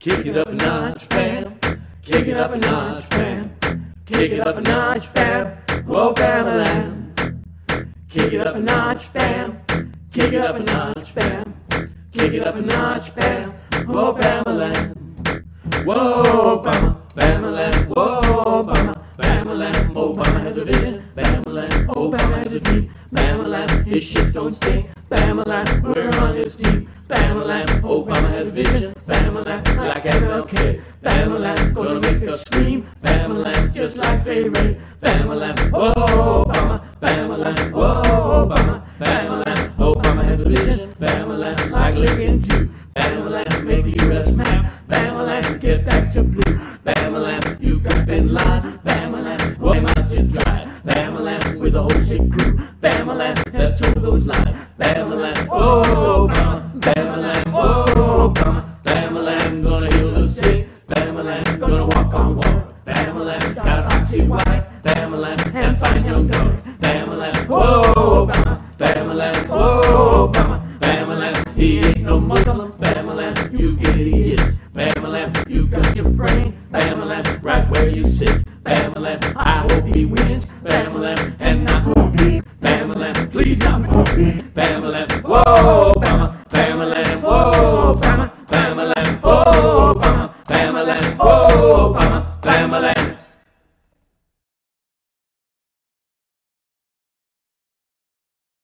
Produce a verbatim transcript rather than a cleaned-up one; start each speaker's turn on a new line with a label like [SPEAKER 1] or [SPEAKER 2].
[SPEAKER 1] Kick it up a notch, bam. Kick it up a notch, bam. Kick it up a notch, bam. Whoa, bam-a-lam. Kick it up a notch, bam. Kick it up a notch, bam. Kick it up a notch, bam. Whoa, bam-a-lam. Whoa, Obama, bam-a-lam. Whoa, Obama, bam-a-lam. Obama has a vision, bam-a-lam. Obama has a dream, bam-a-lam. His shit don't stink, bam-a-lam. We're on his team, bam-a-lam. Obama has a vision, bam-a-lam. Like M L K, bam-a-lam. Gonna make us scream, bam-a-lam. Just like Fay Ray, bam-a-lam. Whoa, Obama, bam-a-lam. Whoa, Obama, bam-a-lam. Obama has a vision, bam-a-lam. Like Lincoln too, bam-a-lam. Make the U S map, bam-a-lam. Get back to blue, bam-a-lam. You got Bin Laden, bam-a-lam. Well, I'm out to dry, bam-a-lam. With the whole sick crew, bam-a-lam. That told those lies, bam-a-lam. Whoa, Obama, bam-a-lam. Whoa, Obama, bam-a-lam. Gonna heal the sick, bam-a-lam. Gonna walk on water, bam-a-lam. Got a foxy wife, bam-a-lam. And fine young daughters, bam-a-lam. Whoa, Obama, bam-a-lam. Whoa, Obama, bam-a-lam. He ain't no Muslim, bam-a-lam. You idiots, bam-a-lam. You got your brain, bam-a-lam. Right where you sit, bam-a-lam. I hope he wins.